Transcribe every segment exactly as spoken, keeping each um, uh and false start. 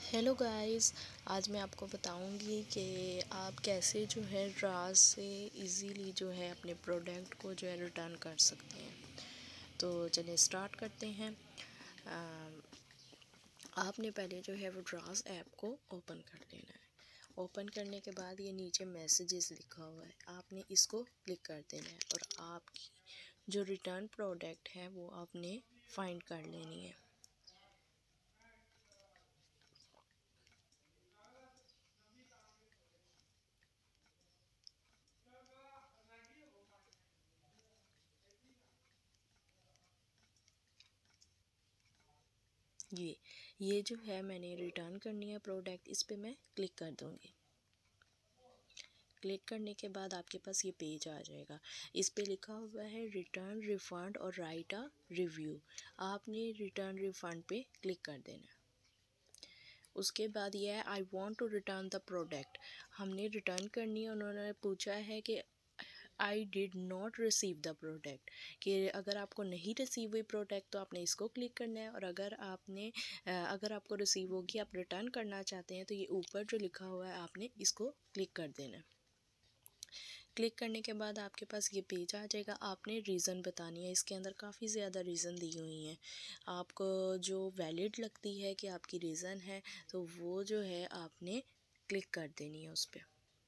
Hello guys, आज मैं आपको बताऊंगी कि आप कैसे जो है ड्रास से इजीली जो है अपने प्रोडक्ट को जो है रिटर्न कर सकते हैं। तो चलिए स्टार्ट करते हैं। आ, आपने पहले जो है वो ड्रास ऐप को ओपन कर लेना है। ओपन करने के बाद ये नीचे मैसेजेस लिखा हुआ है, आपने इसको क्लिक कर देना है और आपकी जो रिटर्न प्रोडक्ट है वो आपने फाइंड कर लेनी है। ये ये जो है मैंने रिटर्न करनी है प्रोडक्ट, इस पे मैं क्लिक कर दूँगी। क्लिक करने के बाद आपके पास ये पेज आ जाएगा। इस पे लिखा हुआ है रिटर्न रिफ़ंड और राइट अ रिव्यू। आपने रिटर्न रिफ़ंड पे क्लिक कर देना है। उसके बाद ये है I want to return the product. हमने रिटर्न करनी है। उन्होंने पूछा है कि I did not receive the product, कि अगर आपको नहीं रिसीव हुई प्रोडक्ट तो आपने इसको क्लिक करना है, और अगर आपने अगर आपको रिसीव होगी, आप रिटर्न करना चाहते हैं, तो ये ऊपर जो लिखा हुआ है आपने इसको क्लिक कर देना है। क्लिक करने के बाद आपके पास ये पेज आ जाएगा। आपने रीज़न बतानी है। इसके अंदर काफ़ी ज़्यादा रीज़न दी हुई हैं। आपको जो वैलिड लगती है कि आपकी रीज़न है, तो वो जो है आपने क्लिक कर देनी है उस पर।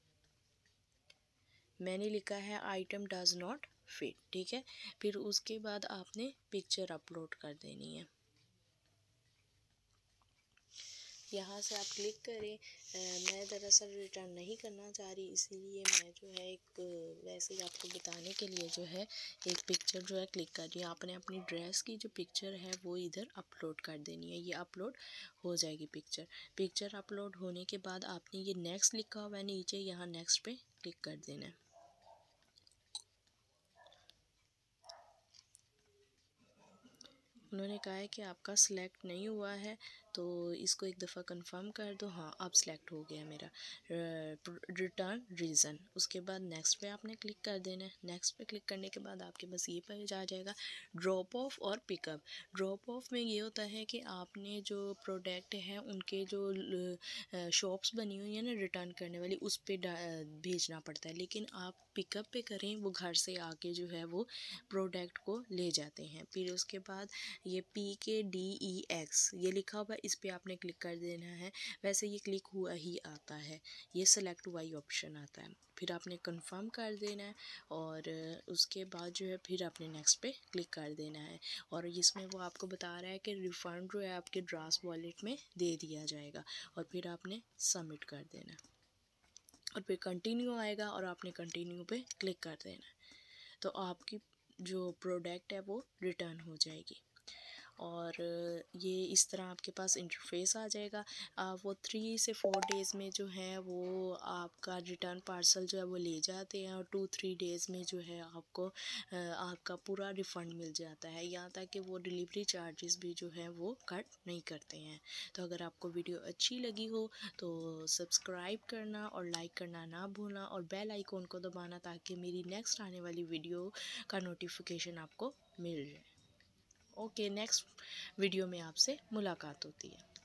मैंने लिखा है आइटम डज नॉट फिट, ठीक है। फिर उसके बाद आपने पिक्चर अपलोड कर देनी है। यहाँ से आप क्लिक करें। आ, मैं दरअसल रिटर्न नहीं करना चाह रही, इसीलिए मैं जो है एक वैसे ही आपको बताने के लिए जो है एक पिक्चर जो है क्लिक कर रही हूँ। आपने अपनी ड्रेस की जो पिक्चर है वो इधर अपलोड कर देनी है। ये अपलोड हो जाएगी पिक्चर। पिक्चर अपलोड होने के बाद आपने ये नेक्स्ट लिखा हुआ है नीचे, यहाँ नेक्स्ट पे क्लिक कर देना है। उन्होंने कहा है कि आपका सिलेक्ट नहीं हुआ है, तो इसको एक दफ़ा कंफर्म कर दो। हाँ, अब सिलेक्ट हो गया मेरा रिटर्न रीज़न। उसके बाद नेक्स्ट पे आपने क्लिक कर देना है। नेक्स्ट पे क्लिक करने के बाद आपके पास ये पेज आ जाएगा ड्रॉप ऑफ और पिकअप। ड्रॉप ऑफ में ये होता है कि आपने जो प्रोडक्ट है उनके जो शॉप्स बनी हुई है ना रिटर्न करने वाली, उस पर भेजना पड़ता है, लेकिन आप पिकअप पे करें, वो घर से आके जो है वो प्रोडक्ट को ले जाते हैं। फिर उसके बाद ये पी के डी ई एक्स ये लिखा हुआ है, इस पर आपने क्लिक कर देना है। वैसे ये क्लिक हुआ ही आता है, ये सेलेक्ट हुआ ही ऑप्शन आता है। फिर आपने कंफर्म कर देना है, और उसके बाद जो है फिर आपने नेक्स्ट पे क्लिक कर देना है। और इसमें वो आपको बता रहा है कि रिफ़ंड जो है आपके ड्रास वॉलेट में दे दिया जाएगा, और फिर आपने सबमिट कर देना है, और फिर कंटिन्यू आएगा और आपने कंटिन्यू पे क्लिक कर देना है। तो आपकी जो प्रोडक्ट है वो रिटर्न हो जाएगी। और ये इस तरह आपके पास इंटरफेस आ जाएगा। आप वो थ्री से फोर डेज़ में जो है वो आपका रिटर्न पार्सल जो है वो ले जाते हैं, और टू थ्री डेज़ में जो है आपको आपका पूरा रिफ़ंड मिल जाता है। यहाँ तक कि वो डिलीवरी चार्जेस भी जो है वो कट नहीं करते हैं। तो अगर आपको वीडियो अच्छी लगी हो तो सब्सक्राइब करना और लाइक करना ना भूलना, और बेल आइकॉन को दबाना, ताकि मेरी नेक्स्ट आने वाली वीडियो का नोटिफिकेशन आपको मिल जाए। ओके, नेक्स्ट वीडियो में आपसे मुलाकात होती है।